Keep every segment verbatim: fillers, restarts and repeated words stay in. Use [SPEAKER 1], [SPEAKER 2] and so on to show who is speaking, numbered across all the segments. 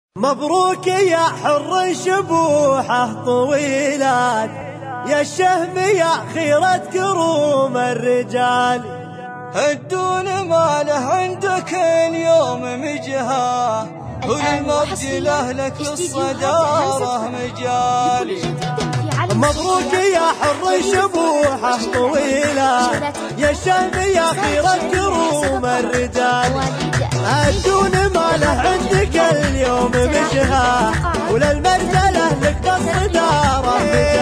[SPEAKER 1] مبروك يا حر شبوحه طويلات، يا الشهم يا خيرة كروم الرجال.
[SPEAKER 2] الدون ماله عندك اليوم مجهاه، والمجد لأهلك الصدارة مجال.
[SPEAKER 1] مبروك يا حر شبوحه طويلات، يا الشهم يا خيرة كروم الرجال. الدون ماله عندك اليوم مجهاه، وللمرسله لك الصدارة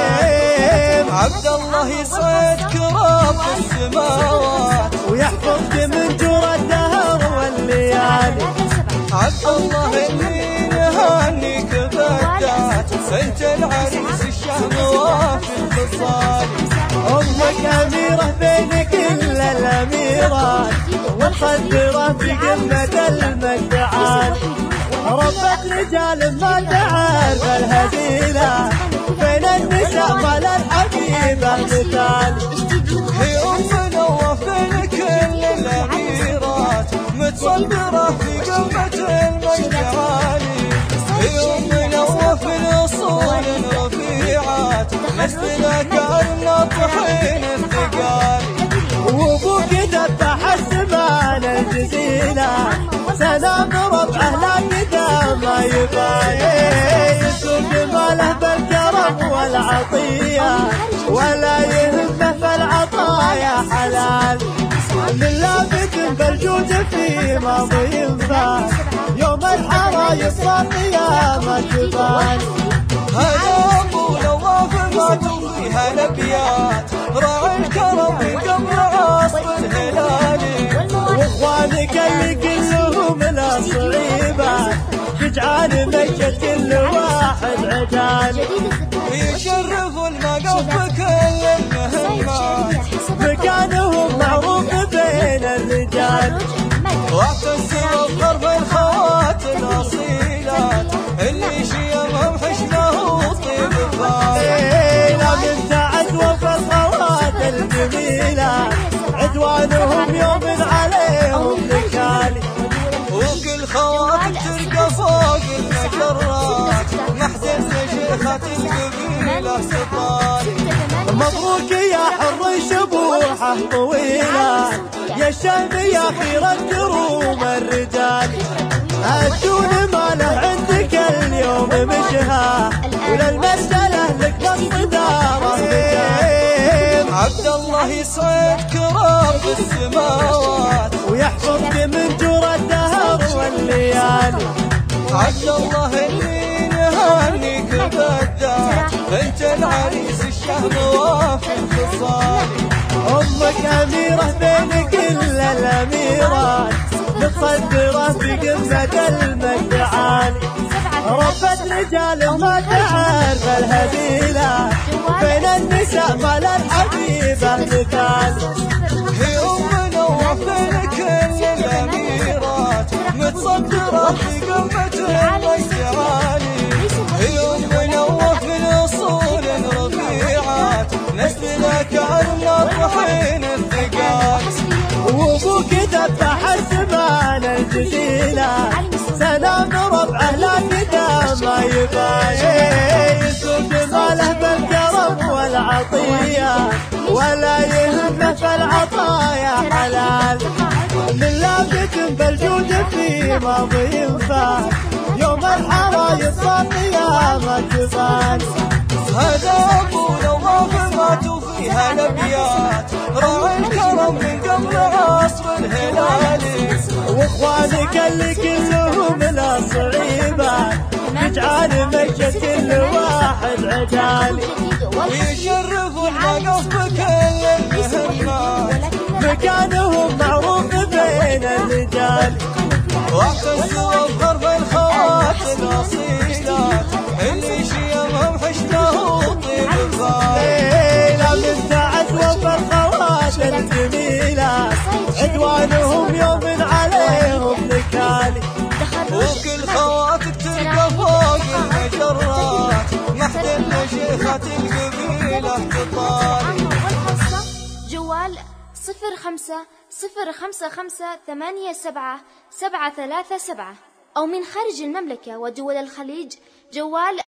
[SPEAKER 1] مجال.
[SPEAKER 2] عبد الله يصعدك رب السماوات،
[SPEAKER 1] ويحفظك من جور الدهر والليالي.
[SPEAKER 2] عبد الله اللي نهنيك بالذات، انت العريس الشهم وافي الخصال.
[SPEAKER 1] امك اميره بين كل الاميرات، ومقدره في قمه المجد عالي. ربة رجال ما تعرف الهزيله، بين النساء مال الحبيبه مثال.
[SPEAKER 2] هي ام نواف بين كل الاميرات، متصدره في قمه المجد عالي. هي ام نواف الاصول رفيعات، نسلنا كان طحين الثقال.
[SPEAKER 1] وابوك ذبح السمان الجزيله، سلام ربعه لا قدام ما يبالي. يسوق ماله بالكرم والعطيه، ولا يهمه في العطايا حلال. من لابد بالجود في ماضي الفات، يوم الحرايب صار قيامه جبال.
[SPEAKER 2] هذا ابو نواف ما توفيها الابيات، راعي الكرم قبل عصر الهلالي.
[SPEAKER 1] واخوانك اللي كلهم لا صعيبه، تجعل مجد كل واحد عجال.
[SPEAKER 2] يشرف المقف بكل المهمات،
[SPEAKER 1] مكانهم معروف بين الرجال.
[SPEAKER 2] واعتز بغرب الخوات الاصيلات، اللي شيمهم حشمه وطيب الفال.
[SPEAKER 1] لا من تعد وفي الخوات الجميله، عدوانهم يوم عليهم نكالي.
[SPEAKER 2] وكل خواتك تلقى فوق المجرات، محزن شيخة القبيلة سطال.
[SPEAKER 1] مبروك يا حر شبوحه طويلة، يا الشهم يا خيرة كروم الرجال. الدون ماله عندك اليوم مجهاه، وللمرسله لك الصدارة مجال.
[SPEAKER 2] عبد الله يسعدك رب السماوات،
[SPEAKER 1] ويحفظك من جور الدهر والليالي.
[SPEAKER 2] عبد الله اللي نهنيك بالذات، انت العريس الشهم وافي الخصال.
[SPEAKER 1] امك اميره بين كل الاميرات، متصدره في قمه المجد عالي. ربة رجال ما تعرف الهزيله، بين النساء مال الحبيبه مثال.
[SPEAKER 2] هي ام نواف بين كل الاميرات، متصدره في قمه المجد عالي. هي ام نواف الاصول رفيعات، نسلنا كان طحين الثقال.
[SPEAKER 1] وابوك ذبح السمان الجزيله، سلام ربعه لا قدام ما يبالي. يسوق ماله بالكرم والعطيه، ولا يهمه في العطايا حلال. من لابد بالجود في ماضي الفات، يوم الحرايب صار قيامه جبال.
[SPEAKER 2] هذا ابو نواف ما توفيها الابيات، راعي الكرم من قبل عصر الهلالي.
[SPEAKER 1] واخوانك اللي كلهم لا صعيبه، تجعل مجد كل واحد عجالي.
[SPEAKER 2] يشرف المقف بكل المهمات،
[SPEAKER 1] مكانهم معروف بين الرجال.
[SPEAKER 2] واعتز بغرب الخوات الاصيلات، اللي شيمهم حشمه وطيب الفال.
[SPEAKER 1] لا من تعد وفي الخوات الجميله، عدوانهم يوم عليهم نكالي.
[SPEAKER 2] وكل خواتك تلقى فوق المجرات، محزن شيخة القبيلة تطال.
[SPEAKER 3] جوال صفر خمسة صفر خمسة خمسة ثمانية سبعة سبعة ثلاثة سبعة. أو من خارج المملكة ودول الخليج جوال